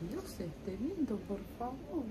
Dios, este viento, por favor.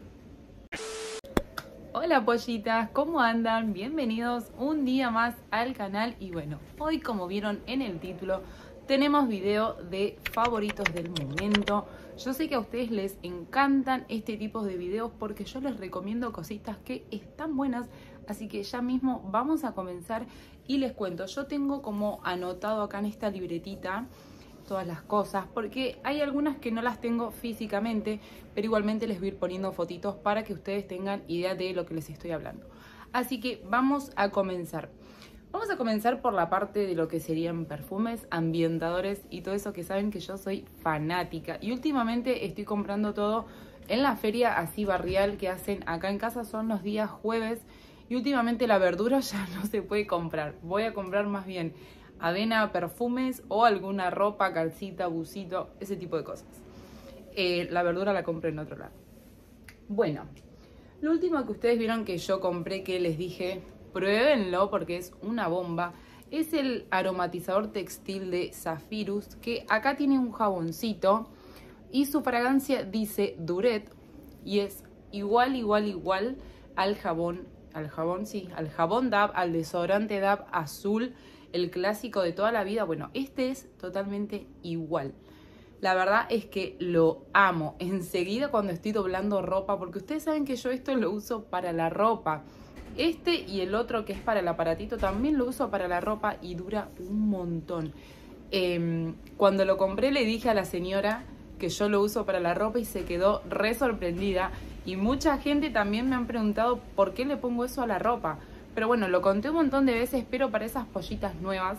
Hola pollitas, ¿cómo andan? Bienvenidos un día más al canal. Y bueno, hoy como vieron en el título, tenemos video de favoritos del momento. Yo sé que a ustedes les encantan este tipo de videos porque yo les recomiendo cositas que están buenas. Así que ya mismo vamos a comenzar y les cuento. Yo tengo como anotado acá en esta libretita todas las cosas, porque hay algunas que no las tengo físicamente, pero igualmente les voy a ir poniendo fotitos para que ustedes tengan idea de lo que les estoy hablando. Así que vamos a comenzar. Vamos a comenzar por la parte de lo que serían perfumes, ambientadores y todo eso, que saben que yo soy fanática. Y últimamente estoy comprando todo en la feria así barrial que hacen acá en casa, son los días jueves. Y últimamente la verdura ya no se puede comprar. Voy a comprar más bien avena, perfumes o alguna ropa, calcita, busito, ese tipo de cosas. La verdura la compré en otro lado. Bueno, lo último que ustedes vieron que yo compré, que les dije, pruébenlo porque es una bomba, es el aromatizador textil de Zephyrus, que acá tiene un jaboncito y su fragancia dice Duret y es igual al jabón DAB, al desodorante DAB azul, el clásico de toda la vida. Bueno, este es totalmente igual. La verdad es que lo amo enseguida cuando estoy doblando ropa, porque ustedes saben que yo esto lo uso para la ropa. Este y el otro que es para el aparatito también lo uso para la ropa y dura un montón. Cuando lo compré le dije a la señora que yo lo uso para la ropa y se quedó re sorprendida. Y mucha gente también me han preguntado por qué le pongo eso a la ropa. Pero bueno, lo conté un montón de veces, pero para esas pollitas nuevas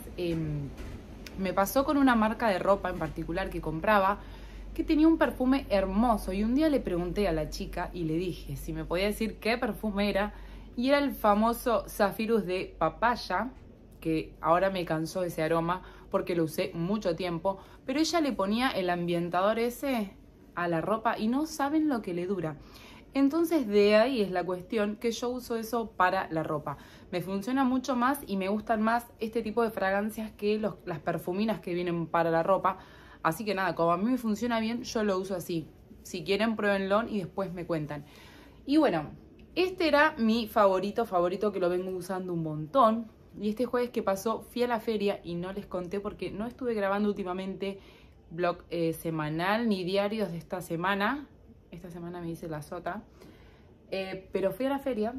me pasó con una marca de ropa en particular que compraba, que tenía un perfume hermoso. Y un día le pregunté a la chica y le dije si me podía decir qué perfume era. Y era el famoso Zephyrus de papaya, que ahora me cansó ese aroma porque lo usé mucho tiempo. Pero ella le ponía el ambientador ese a la ropa y no saben lo que le dura. Entonces de ahí es la cuestión que yo uso eso para la ropa. Me funciona mucho más y me gustan más este tipo de fragancias que las perfuminas que vienen para la ropa. Así que nada, como a mí me funciona bien, yo lo uso así. Si quieren, pruébenlo y después me cuentan. Y bueno, este era mi favorito que lo vengo usando un montón. Y este jueves que pasó fui a la feria y no les conté porque no estuve grabando últimamente vlog semanal ni diarios de esta semana. Esta semana me hice la sota. Pero fui a la feria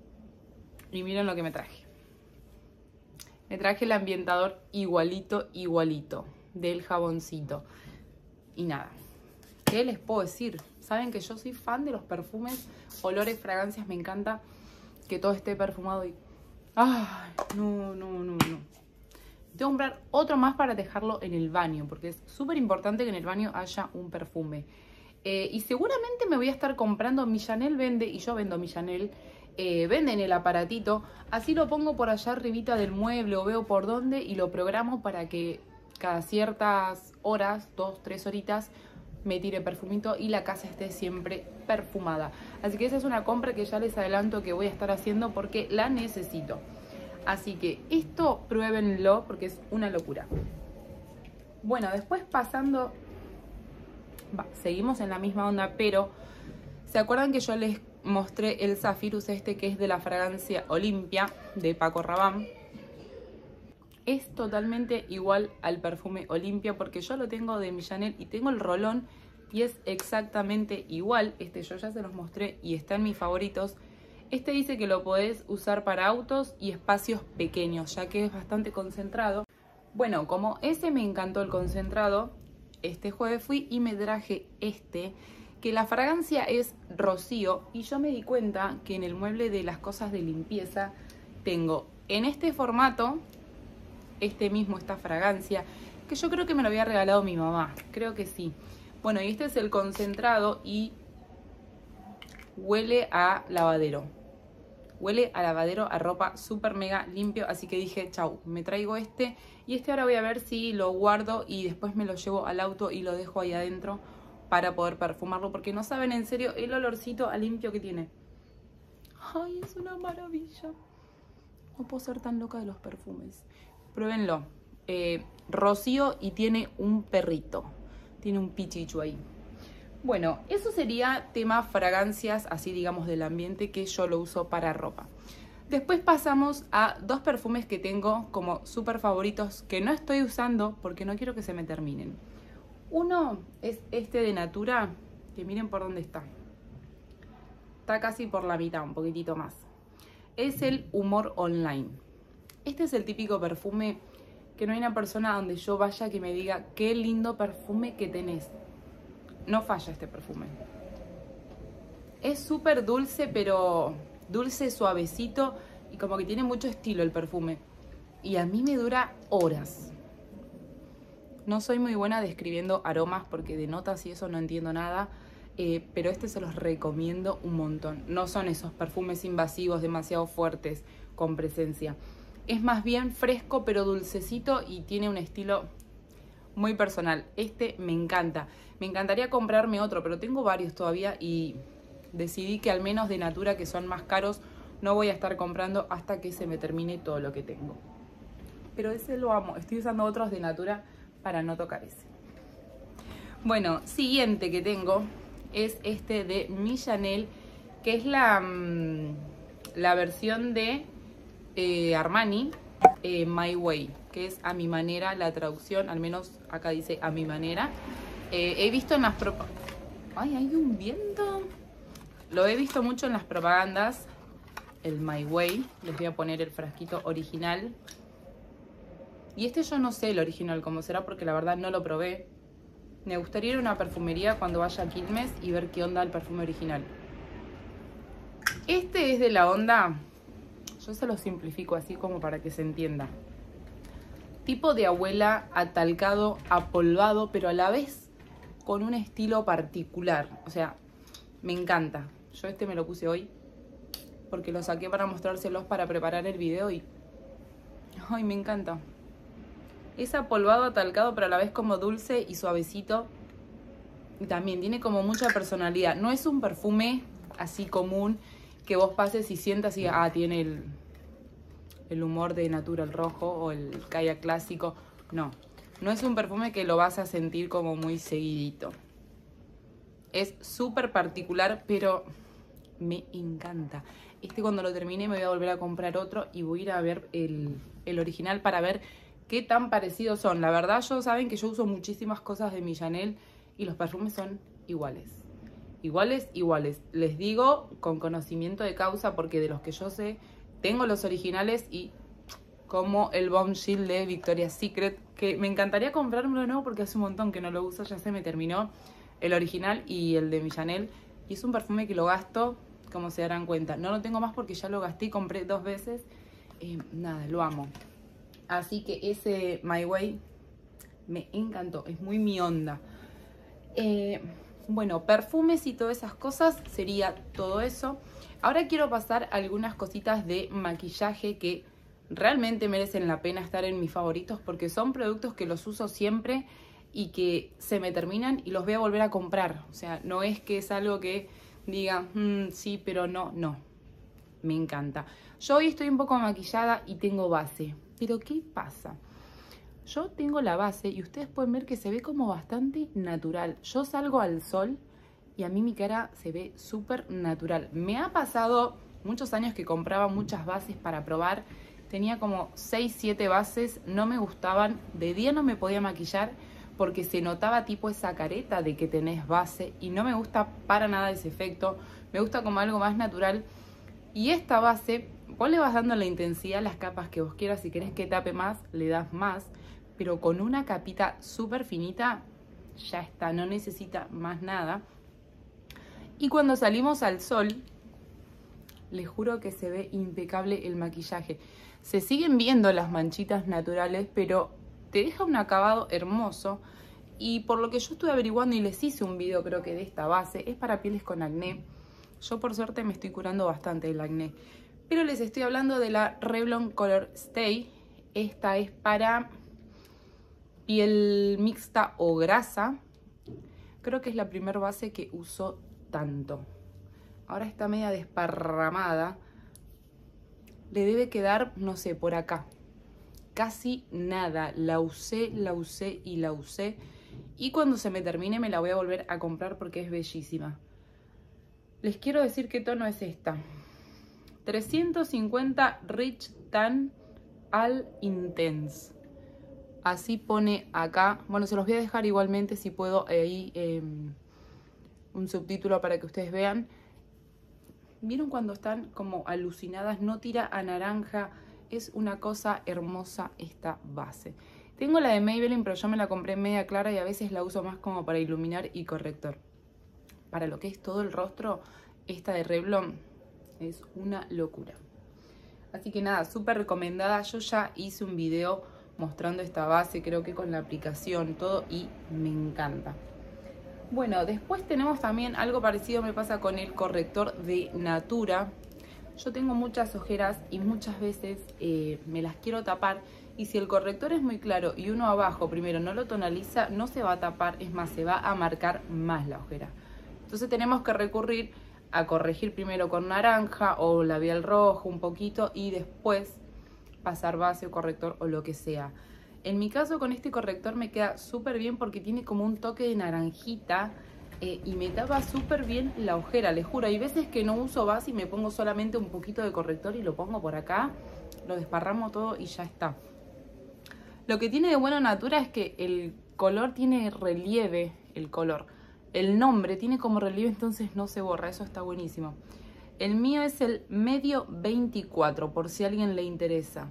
y miren lo que me traje. Me traje el ambientador igualito del jaboncito. Y nada, ¿qué les puedo decir? Saben que yo soy fan de los perfumes, olores, fragancias. Me encanta que todo esté perfumado y... ¡ay! No. Tengo que comprar otro más para dejarlo en el baño, porque es súper importante que en el baño haya un perfume. Y seguramente me voy a estar comprando, Millanel vende, y yo vendo Millanel, venden el aparatito, así lo pongo por allá arribita del mueble o veo por dónde y lo programo para que cada ciertas horas, 2, 3 horitas, me tire perfumito y la casa esté siempre perfumada. Así que esa es una compra que ya les adelanto que voy a estar haciendo porque la necesito. Así que esto pruébenlo porque es una locura. Bueno, después pasando... seguimos en la misma onda, pero ¿se acuerdan que yo les mostré el Zephyrus este que es de la fragancia Olimpia de Paco Rabanne? Es totalmente igual al perfume Olimpia porque yo lo tengo de Millanel y tengo el rolón y es exactamente igual. Este yo ya se los mostré y está en mis favoritos. Este dice que lo podés usar para autos y espacios pequeños, ya que es bastante concentrado. Bueno, como ese me encantó el concentrado, este jueves fui y me traje este, que la fragancia es rocío. Y yo me di cuenta que en el mueble de las cosas de limpieza tengo en este formato, esta fragancia, que yo creo que me lo había regalado mi mamá, creo que sí. Bueno, y este es el concentrado y huele a lavadero. Huele a lavadero, a ropa súper mega limpio, así que dije, chau, me traigo este. Y este ahora voy a ver si lo guardo y después me lo llevo al auto y lo dejo ahí adentro para poder perfumarlo, porque no saben en serio el olorcito a limpio que tiene. Ay, es una maravilla. No puedo ser tan loca de los perfumes. Pruébenlo. Rocío y tiene un perrito. Tiene un pichichu ahí. Bueno, eso sería tema fragancias, así digamos del ambiente, que yo lo uso para ropa. Después pasamos a dos perfumes que tengo como súper favoritos que no estoy usando porque no quiero que se me terminen. Uno es este de Natura, que miren por dónde está. Está casi por la mitad, un poquitito más. Es el Humor Online. Este es el típico perfume que no hay una persona donde yo vaya que me diga qué lindo perfume que tenés. No falla este perfume. Es súper dulce, pero dulce, suavecito y como que tiene mucho estilo el perfume. Y a mí me dura horas. No soy muy buena describiendo aromas porque de notas y eso no entiendo nada, pero este se los recomiendo un montón. No son esos perfumes invasivos demasiado fuertes con presencia. Es más bien fresco pero dulcecito y tiene un estilo muy personal. Este me encanta. Me encantaría comprarme otro, pero tengo varios todavía y decidí que al menos de Natura, que son más caros, no voy a estar comprando hasta que se me termine todo lo que tengo. Pero ese lo amo. Estoy usando otros de Natura para no tocar ese. Bueno, siguiente que tengo es este de Millanel, que es la versión de Armani, My Way, que es a mi manera, la traducción, al menos acá dice a mi manera. He visto en las propagandas... ¡Ay, hay un viento! Lo he visto mucho en las propagandas, el My Way. Les voy a poner el frasquito original. Y este yo no sé el original cómo será porque la verdad no lo probé. Me gustaría ir a una perfumería cuando vaya a Quilmes y ver qué onda el perfume original. Este es de la onda, yo se lo simplifico así como para que se entienda. Tipo de abuela, atalcado, apolvado, pero a la vez con un estilo particular. O sea, me encanta. Yo este me lo puse hoy porque lo saqué para mostrárselos para preparar el video y... ¡ay, me encanta! Es apolvado, atalcado, pero a la vez como dulce y suavecito. Y también tiene como mucha personalidad. No es un perfume así común que vos pases y sientas y tiene el humor de Natura, el rojo o el Kayak clásico. No, no es un perfume que lo vas a sentir como muy seguidito. Es súper particular, pero me encanta. Este cuando lo termine me voy a volver a comprar otro y voy a ir a ver el original para ver qué tan parecidos son. La verdad, saben que yo uso muchísimas cosas de Millanel y los perfumes son iguales. Iguales. Les digo con conocimiento de causa porque de los que yo sé, tengo los originales y como el Bomb Shield de Victoria's Secret, que me encantaría comprármelo de nuevo porque hace un montón que no lo uso, ya se me terminó el original y el de Millanel. Y es un perfume que lo gasto, como se darán cuenta. No lo tengo más porque ya lo gasté y compré 2 veces. Nada, lo amo. Así que ese My Way me encantó, es muy mi onda. Bueno, perfumes y todas esas cosas sería todo eso. Ahora quiero pasar a algunas cositas de maquillaje que realmente merecen la pena estar en mis favoritos porque son productos que los uso siempre y que se me terminan y los voy a volver a comprar. O sea, no es que es algo que diga, sí, pero no. Me encanta. Yo hoy estoy un poco maquillada y tengo base. Pero ¿qué pasa? Yo tengo la base y ustedes pueden ver que se ve como bastante natural. Yo salgo al sol y a mí mi cara se ve súper natural. Me ha pasado muchos años que compraba muchas bases para probar. Tenía como 6, 7 bases, no me gustaban. De día no me podía maquillar porque se notaba tipo esa careta de que tenés base y no me gusta para nada ese efecto. Me gusta como algo más natural. Y esta base, vos le vas dando la intensidad a las capas que vos quieras. Si querés que tape más, le das más. Pero con una capita súper finita, ya está, no necesita más nada. Y cuando salimos al sol, les juro que se ve impecable el maquillaje. Se siguen viendo las manchitas naturales, pero te deja un acabado hermoso. Y por lo que yo estuve averiguando y les hice un video creo que de esta base, es para pieles con acné. Yo por suerte me estoy curando bastante el acné. Pero les estoy hablando de la Revlon Color Stay. Esta es para piel mixta o grasa. Creo que es la primera base que uso tanto. Ahora está media desparramada. Le debe quedar, no sé, por acá. Casi nada. La usé. Y cuando se me termine me la voy a volver a comprar porque es bellísima. Les quiero decir qué tono es esta. 350 Rich Tan All Intense. Así pone acá. Bueno, se los voy a dejar igualmente si puedo ahí un subtítulo para que ustedes vean. ¿Vieron cuando están como alucinadas? No tira a naranja. Es una cosa hermosa esta base. Tengo la de Maybelline, pero yo me la compré en media clara y a veces la uso más como para iluminar y corrector. Para lo que es todo el rostro, esta de Revlon es una locura. Así que nada, súper recomendada. Yo ya hice un video mostrando esta base, creo que con la aplicación, todo, y me encanta. Bueno, después tenemos también algo parecido, me pasa con el corrector de Natura. Yo tengo muchas ojeras y muchas veces me las quiero tapar. Y si el corrector es muy claro y uno abajo primero no lo tonaliza, no se va a tapar, es más, se va a marcar más la ojera. Entonces tenemos que recurrir a corregir primero con naranja o labial rojo un poquito y después pasar base o corrector o lo que sea. En mi caso con este corrector me queda súper bien porque tiene como un toque de naranjita y me tapa súper bien la ojera, les juro. Hay veces que no uso base y me pongo solamente un poquito de corrector y lo pongo por acá, lo desparramo todo y ya está. Lo que tiene de bueno Natura es que el color tiene relieve, el nombre tiene como relieve, entonces no se borra, eso está buenísimo. El mío es el medio 24, por si a alguien le interesa.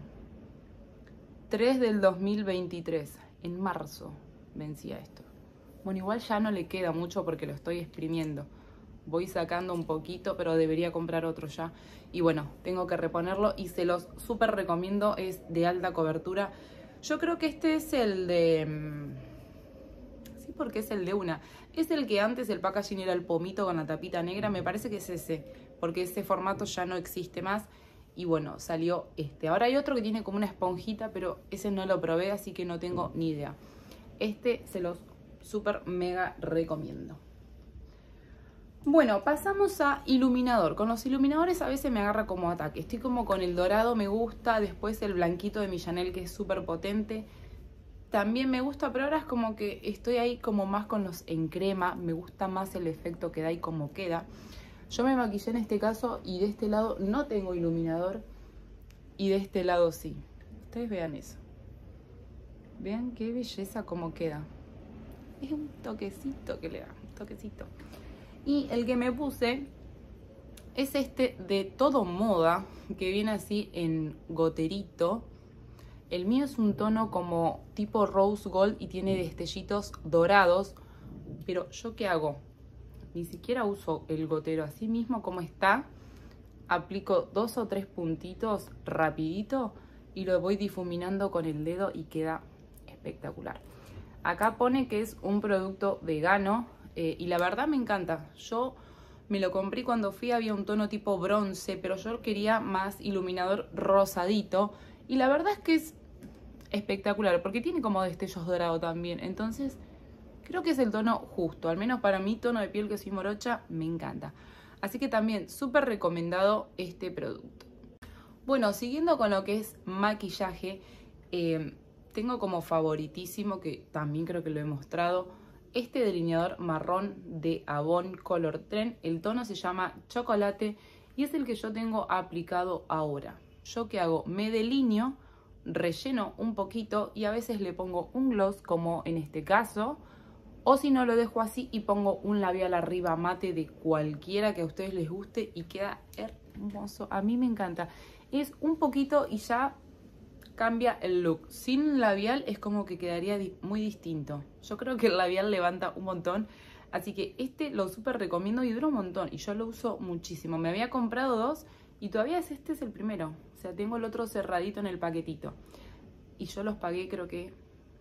3 del 2023, en marzo vencía esto. Bueno, igual ya no le queda mucho porque lo estoy exprimiendo. Voy sacando un poquito, pero debería comprar otro ya. Y bueno, tengo que reponerlo y se los súper recomiendo, es de alta cobertura. Yo creo que este es el de... Sí, porque es el de una. Es el que antes el packaging era el pomito con la tapita negra. Me parece que es ese, porque ese formato ya no existe más. Y bueno, salió este. Ahora hay otro que tiene como una esponjita, pero ese no lo probé, así que no tengo ni idea. Este se los súper mega recomiendo. Bueno, pasamos a iluminador. Con los iluminadores a veces me agarra como ataque. Estoy como con el dorado, me gusta. Después el blanquito de Millanel, que es súper potente, también me gusta. Pero ahora es como que estoy ahí como más con los en crema. Me gusta más el efecto que da y cómo queda. Yo me maquillé en este caso y de este lado no tengo iluminador. Y de este lado sí. Ustedes vean eso. Vean qué belleza cómo queda. Es un toquecito que le da, un toquecito. Y el que me puse es este de Todo Moda, que viene así en goterito. El mío es un tono como tipo rose gold y tiene destellitos dorados. Pero ¿yo qué hago? Ni siquiera uso el gotero, así mismo como está. Aplico 2 o 3 puntitos rapidito y lo voy difuminando con el dedo y queda espectacular. Acá pone que es un producto vegano. Y la verdad me encanta. Yo me lo compré cuando fui, había un tono tipo bronce, pero yo quería más iluminador rosadito. Y la verdad es que es espectacular, porque tiene como destellos dorados también. Entonces, creo que es el tono justo. Al menos para mi tono de piel, que soy morocha, me encanta. Así que también súper recomendado este producto. Bueno, siguiendo con lo que es maquillaje, tengo como favoritísimo, que también creo que lo he mostrado, este delineador marrón de Avon Color Trend. El tono se llama Chocolate y es el que yo tengo aplicado ahora. ¿Yo qué hago? Me delineo, relleno un poquito y a veces le pongo un gloss, como en este caso, o si no lo dejo así y pongo un labial arriba mate de cualquiera que a ustedes les guste y queda hermoso. A mí me encanta. Es un poquito y ya cambia el look. Sin labial es como que quedaría muy distinto. Yo creo que el labial levanta un montón. Así que este lo súper recomiendo y dura un montón. Y yo lo uso muchísimo. Me había comprado 2 y todavía este es el primero. O sea, tengo el otro cerradito en el paquetito. Y yo los pagué creo que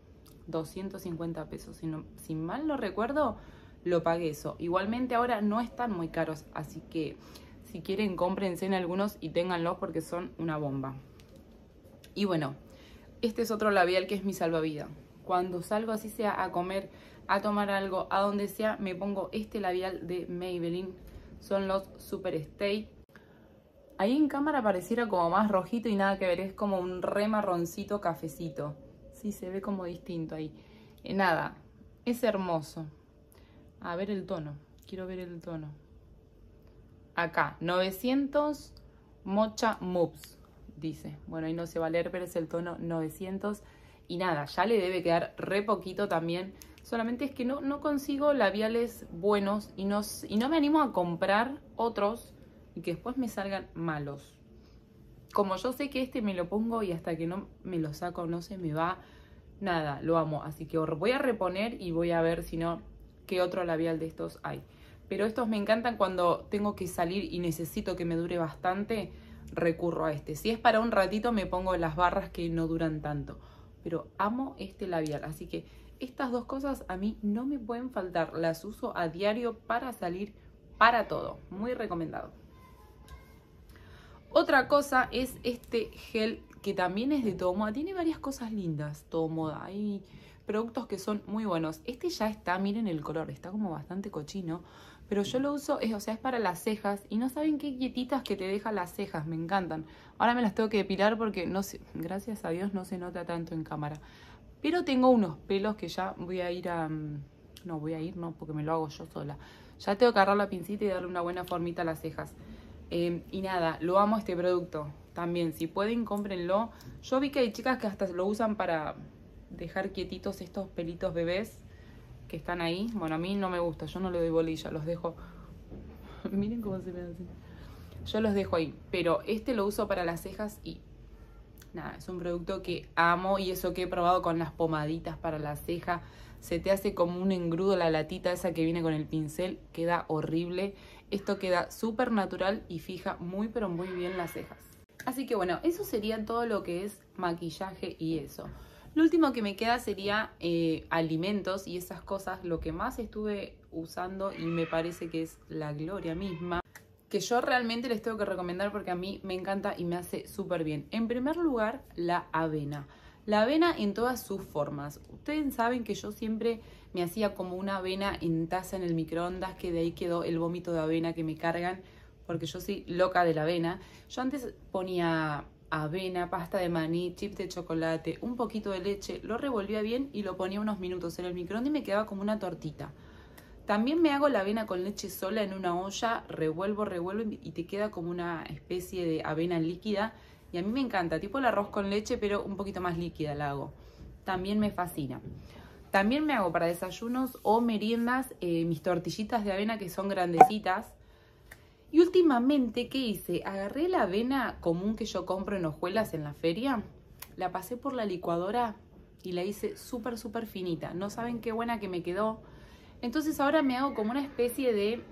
250 pesos. Si mal no recuerdo, lo pagué eso. Igualmente ahora no están muy caros. Así que si quieren, cómprense en algunos y ténganlos porque son una bomba. Y bueno, este es otro labial que es mi salvavidas. Cuando salgo así sea a comer, a tomar algo, a donde sea, me pongo este labial de Maybelline. Son los Super Stay. Ahí en cámara pareciera como más rojito y nada que ver. Es como un re marroncito cafecito. Sí, se ve como distinto ahí. Nada, Es hermoso. A ver el tono. Quiero ver el tono. Acá, 900 Mocha Moves, dice. Bueno, ahí no se va a leer, pero es el tono 900. Y nada, ya le debe quedar re poquito también. Solamente es que no consigo labiales buenos y no me animo a comprar otros y que después me salgan malos. Como yo sé que este me lo pongo y hasta que no me lo saco no se me va, nada, lo amo. Así que voy a reponer y voy a ver si no, qué otro labial de estos hay. Pero estos me encantan cuando tengo que salir y necesito que me dure bastante, recurro a este. Si es para un ratito me pongo las barras que no duran tanto. Pero amo este labial, así que estas dos cosas a mí no me pueden faltar. Las uso a diario para salir, para todo. Muy recomendado. Otra cosa es este gel que también es de Todo Moda. Tiene varias cosas lindas, Todo Moda. Hay productos que son muy buenos. Este ya está, miren el color, está como bastante cochino. Pero yo lo uso, es para las cejas. Y no saben qué quietitas que te deja las cejas, me encantan. Ahora me las tengo que depilar porque, no sé, gracias a Dios no se nota tanto en cámara. Pero tengo unos pelos que ya voy a ir a... No, porque me lo hago yo sola. Ya tengo que agarrar la pincita y darle una buena formita a las cejas. Y nada, lo amo este producto. También, si pueden, cómprenlo. Yo vi que hay chicas que hasta lo usan para dejar quietitos estos pelitos bebés que están ahí. Bueno, a mí no me gusta, yo no le doy bolilla, los dejo. Miren cómo se ven así. Yo los dejo ahí, pero este lo uso para las cejas y nada, es un producto que amo. Y eso que he probado con las pomaditas para la ceja, se te hace como un engrudo la latita esa que viene con el pincel, queda horrible. Esto queda súper natural y fija muy pero muy bien las cejas. Así que bueno, eso sería todo lo que es maquillaje y eso. Lo último que me queda sería alimentos y esas cosas. Lo que más estuve usando y me parece que es la gloria misma, que yo realmente les tengo que recomendar porque a mí me encanta y me hace súper bien. En primer lugar, la avena. La avena en todas sus formas. Ustedes saben que yo siempre me hacía como una avena en taza en el microondas, que de ahí quedó el vómito de avena que me cargan, porque yo soy loca de la avena. Yo antes ponía avena, pasta de maní, chip de chocolate, un poquito de leche, lo revolvía bien y lo ponía unos minutos en el microondas y me quedaba como una tortita. También me hago la avena con leche sola en una olla, revuelvo y te queda como una especie de avena líquida. Y a mí me encanta, tipo el arroz con leche, pero un poquito más líquida la hago. También me fascina. También me hago para desayunos o meriendas mis tortillitas de avena que son grandecitas. Y últimamente, ¿qué hice? Agarré la avena común que yo compro en hojuelas en la feria, la pasé por la licuadora y la hice súper finita. No saben qué buena que me quedó. Entonces ahora me hago como una especie de...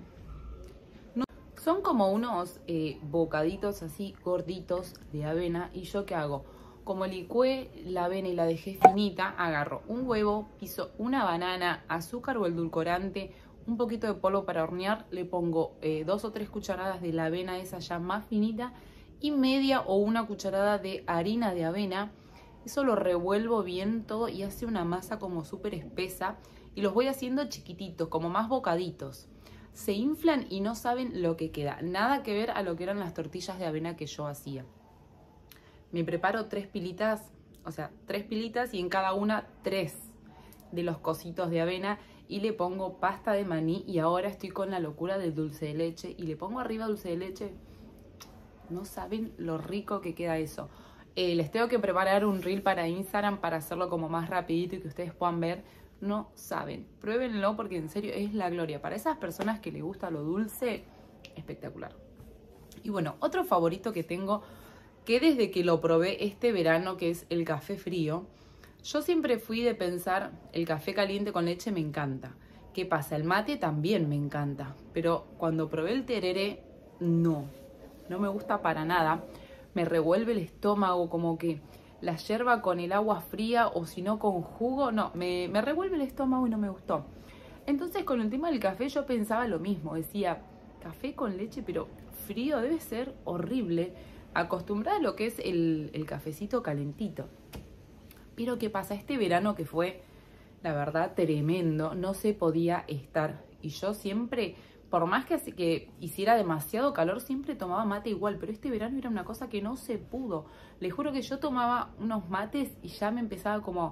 Son como unos bocaditos así gorditos de avena. ¿Y yo qué hago? Como licué la avena y la dejé finita, agarro un huevo, piso una banana, azúcar o edulcorante, un poquito de polvo para hornear, le pongo 2 o 3 cucharadas de la avena esa ya más finita y media o una cucharada de harina de avena. Eso lo revuelvo bien todo y hace una masa como súper espesa y los voy haciendo chiquititos, como más bocaditos. Se inflan y no saben lo que queda. Nada que ver a lo que eran las tortillas de avena que yo hacía. Me preparo 3 pilitas, o sea, 3 pilitas y en cada una 3 de los cositos de avena y le pongo pasta de maní y ahora estoy con la locura del dulce de leche y le pongo arriba dulce de leche. No saben lo rico que queda eso. Les tengo que preparar un reel para Instagram para hacerlo como más rapidito y que ustedes puedan ver. No saben, pruébenlo porque en serio es la gloria. Para esas personas que les gusta lo dulce, espectacular. Y bueno, otro favorito que tengo, que desde que lo probé este verano, que es el café frío. Yo siempre fui de pensar, el café caliente con leche me encanta. ¿Qué pasa? El mate también me encanta. Pero cuando probé el tereré, no me gusta para nada. Me revuelve el estómago, como que la yerba con el agua fría o si no con jugo, no, me revuelve el estómago y no me gustó. Entonces con el tema del café yo pensaba lo mismo, decía, café con leche pero frío debe ser horrible, acostumbrada a lo que es el cafecito calentito. Pero ¿qué pasa? Este verano que fue, la verdad, tremendo, no se podía estar. Y yo siempre, por más que hiciera demasiado calor, siempre tomaba mate igual. Pero este verano era una cosa que no se pudo. Les juro que yo tomaba unos mates y ya me empezaba como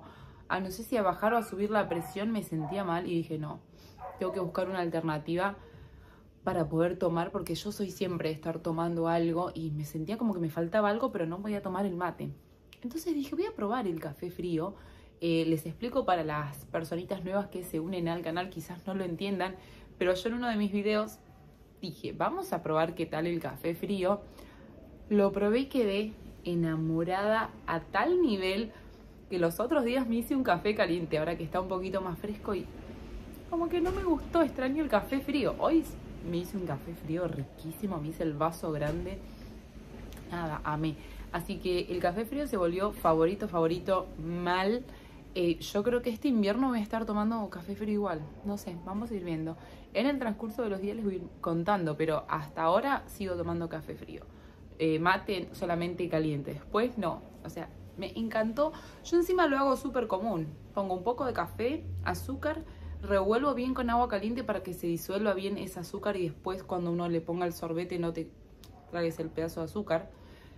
a no sé si a bajar o a subir la presión, me sentía mal y dije no, tengo que buscar una alternativa para poder tomar, porque yo soy siempre de estar tomando algo y me sentía como que me faltaba algo, pero no podía tomar el mate. Entonces dije, voy a probar el café frío. Les explico para las personitas nuevas que se unen al canal, quizás no lo entiendan, pero yo en uno de mis videos dije, vamos a probar qué tal el café frío. Lo probé y quedé enamorada a tal nivel que los otros días me hice un café caliente, ahora que está un poquito más fresco y como que no me gustó, extraño el café frío. Hoy me hice un café frío riquísimo, me hice el vaso grande, nada, amé. Así que el café frío se volvió favorito mal. Yo creo que este invierno voy a estar tomando café frío igual, no sé, vamos a ir viendo. En el transcurso de los días les voy a ir contando, pero hasta ahora sigo tomando café frío. Mate solamente caliente, después no, o sea, me encantó. Yo encima lo hago súper común, pongo un poco de café, azúcar, revuelvo bien con agua caliente para que se disuelva bien ese azúcar y después cuando uno le ponga el sorbete no te tragues el pedazo de azúcar.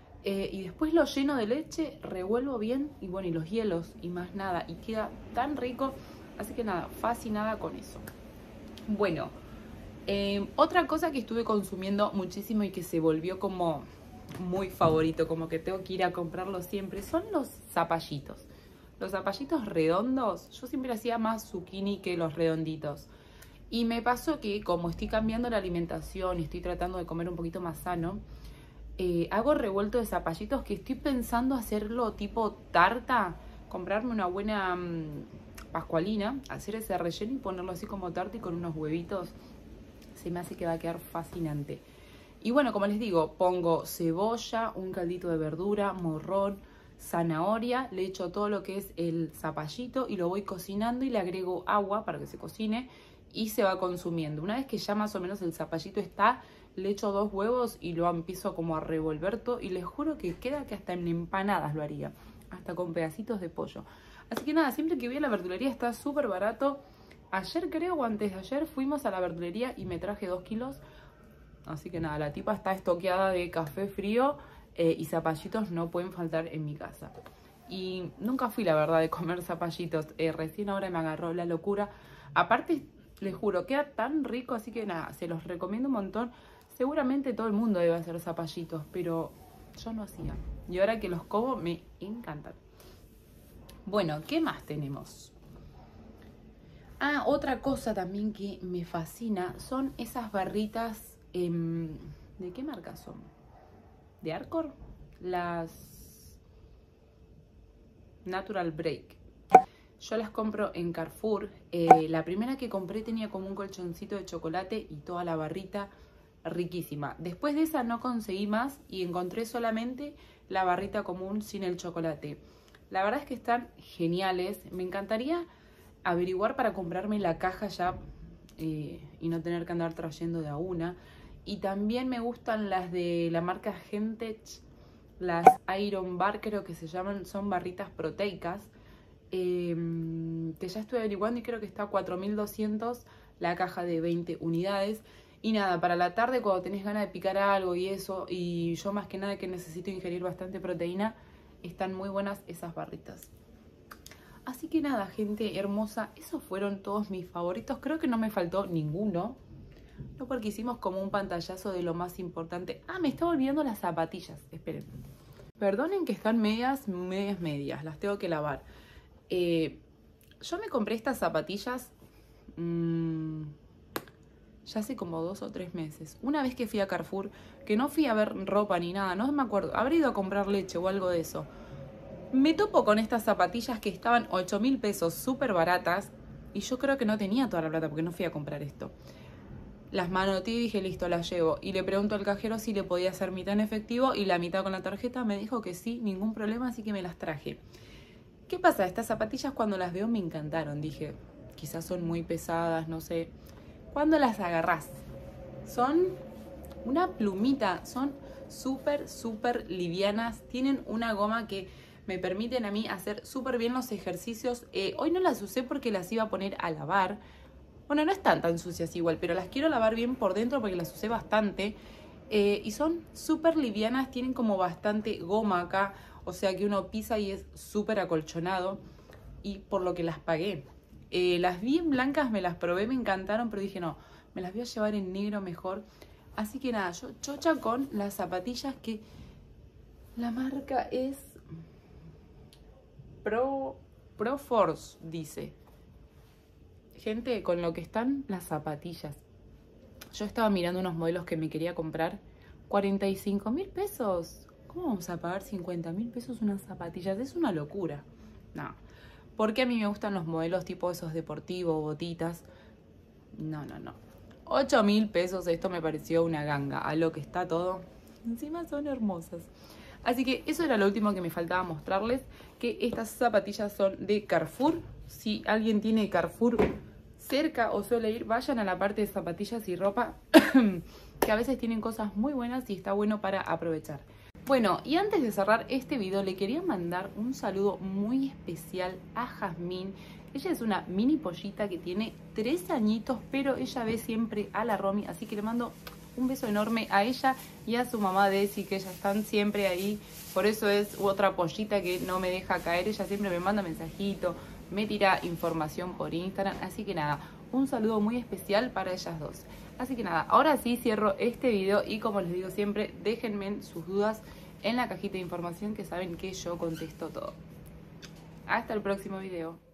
Y después lo lleno de leche, revuelvo bien y bueno, y los hielos y más nada. Y queda tan rico, así que nada, fascinada con eso. Bueno, otra cosa que estuve consumiendo muchísimo y que se volvió como muy favorito, como que tengo que ir a comprarlo siempre, son los zapallitos. Los zapallitos redondos, yo siempre hacía más zucchini que los redonditos. Y me pasó que como estoy cambiando la alimentación y estoy tratando de comer un poquito más sano, hago revuelto de zapallitos que estoy pensando hacerlo tipo tarta, comprarme una buena pascualina, hacer ese relleno y ponerlo así como tarta y con unos huevitos. Se me hace que va a quedar fascinante. Y bueno, como les digo, pongo cebolla, un caldito de verdura, morrón, zanahoria, le echo todo lo que es el zapallito y lo voy cocinando y le agrego agua para que se cocine y se va consumiendo. Una vez que ya más o menos el zapallito está, le echo 2 huevos y lo empiezo como a revolver todo y les juro que queda que hasta en empanadas lo haría, hasta con pedacitos de pollo. Así que nada, siempre que voy a la verdulería está súper barato. Ayer creo o antes de ayer fuimos a la verdulería y me traje 2 kilos. Así que nada, la tipa está estoqueada de café frío y zapallitos no pueden faltar en mi casa. Y nunca fui, la verdad, de comer zapallitos. Recién ahora me agarró la locura. Aparte, les juro, queda tan rico, así que nada, se los recomiendo un montón. Seguramente todo el mundo debe hacer zapallitos, pero yo no hacía. Y ahora que los como, me encantan. Bueno, ¿qué más tenemos? Ah, otra cosa también que me fascina son esas barritas. ¿De qué marca son? ¿De Arcor? Las Natural Break. Yo las compro en Carrefour. La primera que compré tenía como un colchoncito de chocolate y toda la barrita riquísima. Después de esa no conseguí más y encontré solamente la barrita común sin el chocolate. La verdad es que están geniales. Me encantaría averiguar para comprarme la caja ya y no tener que andar trayendo de a una. Y también me gustan las de la marca Gentech, las Iron Bar creo que se llaman, son barritas proteicas, que ya estoy averiguando y creo que está a 4.200 la caja de 20 unidades. Y nada, para la tarde cuando tenés ganas de picar algo y eso, y yo más que nada que necesito ingerir bastante proteína, están muy buenas esas barritas. Así que nada, gente hermosa, esos fueron todos mis favoritos. Creo que no me faltó ninguno. No, porque hicimos como un pantallazo de lo más importante. Ah, me estaba olvidando las zapatillas. Esperen. Perdonen que están medias. Las tengo que lavar. Yo me compré estas zapatillas ya hace como 2 o 3 meses. Una vez que fui a Carrefour, que no fui a ver ropa ni nada, no me acuerdo. Habré ido a comprar leche o algo de eso. Me topo con estas zapatillas que estaban 8.000 pesos, súper baratas. Y yo creo que no tenía toda la plata porque no fui a comprar esto. Las manoteé y dije, listo, las llevo. Y le pregunto al cajero si le podía hacer mitad en efectivo y la mitad con la tarjeta. Me dijo que sí, ningún problema, así que me las traje. ¿Qué pasa? Estas zapatillas cuando las veo me encantaron. Dije, quizás son muy pesadas, no sé. ¿Cuándo las agarrás? Son una plumita, son súper livianas. Tienen una goma que me permiten a mí hacer súper bien los ejercicios. Hoy no las usé porque las iba a poner a lavar. Bueno, no están tan sucias igual, pero las quiero lavar bien por dentro porque las usé bastante. Y son súper livianas, tienen como bastante goma acá, o sea que uno pisa y es súper acolchonado. y por lo que las pagué. Las vi en blancas, me las probé, me encantaron, pero dije no, me las voy a llevar en negro mejor. Así que nada, yo chocha con las zapatillas que la marca es Pro Force, dice. Gente, con lo que están las zapatillas. Yo estaba mirando unos modelos que me quería comprar. 45.000 pesos. ¿Cómo vamos a pagar 50.000 pesos unas zapatillas? Es una locura. No. Porque a mí me gustan los modelos tipo esos deportivos, botitas. No. 8.000 pesos, esto me pareció una ganga. A lo que está todo. Encima son hermosas. Así que eso era lo último que me faltaba mostrarles. Que estas zapatillas son de Carrefour. Si alguien tiene Carrefour cerca o suele ir, vayan a la parte de zapatillas y ropa. Que a veces tienen cosas muy buenas y está bueno para aprovechar. Bueno, y antes de cerrar este video le quería mandar un saludo muy especial a Jazmín. Ella es una mini pollita que tiene 3 añitos, pero ella ve siempre a la Romy, así que le mando un beso enorme a ella y a su mamá Desi, que ellas están siempre ahí. Por eso es otra pollita que no me deja caer, ella siempre me manda mensajito, me tira información por Instagram, así que nada, un saludo muy especial para ellas dos. Así que nada, ahora sí cierro este video y como les digo siempre, déjenme sus dudas en la cajita de información que saben que yo contesto todo. Hasta el próximo video.